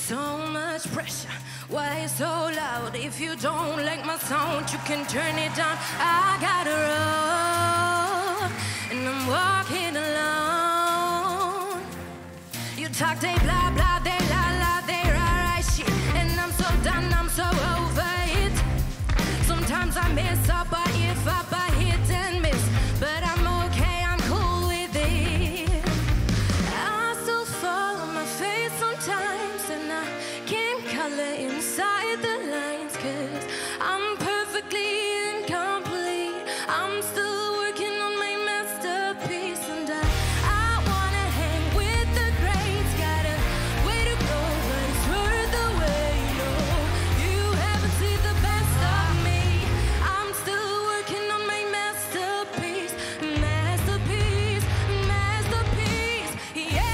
So much pressure, why it's so loud? If you don't like my sound, you can turn it down. I gotta roll, and I'm walking alone. You talk, they blah blah, they la la, they rah rah shit, and I'm so done, I'm so over it. Sometimes I mess up, but if I hit and miss, but I'm okay, I'm cool with it. I still fall on my face sometimes, and I can't color inside the lines, 'cause I'm perfectly incomplete. I'm still working on my masterpiece, and I wanna hang with the greats. Got a way to go, but it's worth the wait. No, you haven't seen the best of me. I'm still working on my masterpiece, masterpiece, masterpiece. Yeah.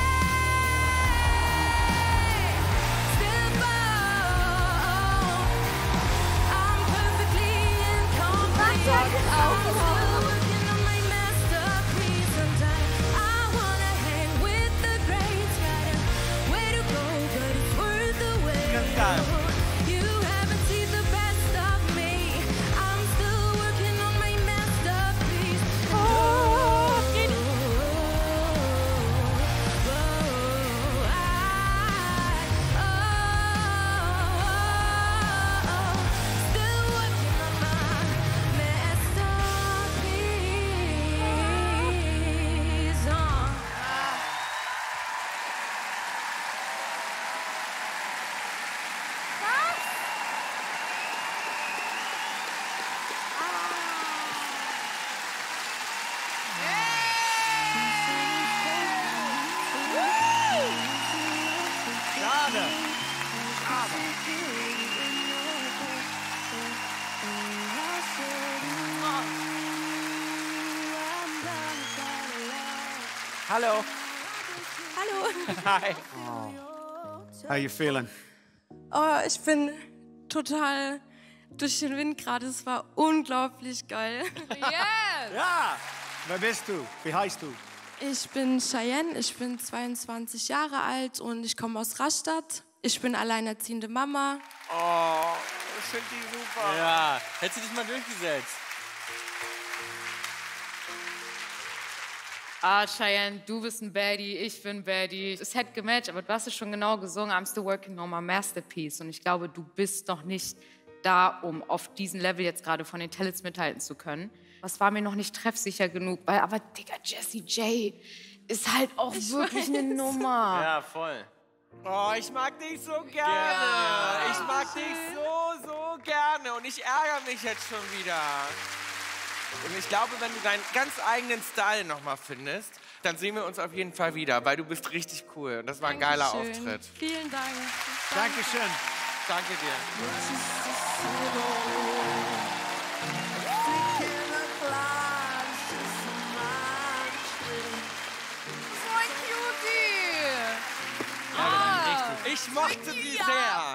Still fall. I'm perfectly incomplete. I'm still working on my masterpiece, and I wanna hang with the greats. Got a way to go, but it's worth the wait. You haven't seen the best of me. I'm still working on my masterpiece. Still working on my masterpiece. Schade. Hallo. Hallo. Hi. How you feeling? Oh, ich bin total durch den Wind gerade. Es war unglaublich geil. Ja. Wer bist du? Wie heißt du? Ich bin Cheyenne, ich bin 22 Jahre alt und ich komme aus Rastatt. Ich bin alleinerziehende Mama. Oh, ich finde die super. Ja, hättest du dich mal durchgesetzt. Ah, Cheyenne, du bist ein Baddie, ich bin Baddie. Es hätte gematcht, aber du hast es schon genau gesungen. I'm still working on my masterpiece. Und ich glaube, du bist noch nicht da, um auf diesem Level jetzt gerade von den Tellits mithalten zu können. Das war mir noch nicht treffsicher genug. Aber, Digga, Jessie J ist halt auch wirklich eine Nummer. Ja, voll. Oh, ich mag dich so gerne. Ich mag dich so gerne. Und ich ärgere mich jetzt schon wieder. Und ich glaube, wenn du deinen ganz eigenen Style nochmal findest, dann sehen wir uns auf jeden Fall wieder, weil du bist richtig cool. Und das war ein geiler Dankeschön. Auftritt. Vielen Dank. Dankeschön. Danke dir. So ein Cutie. Ich mochte sie sehr.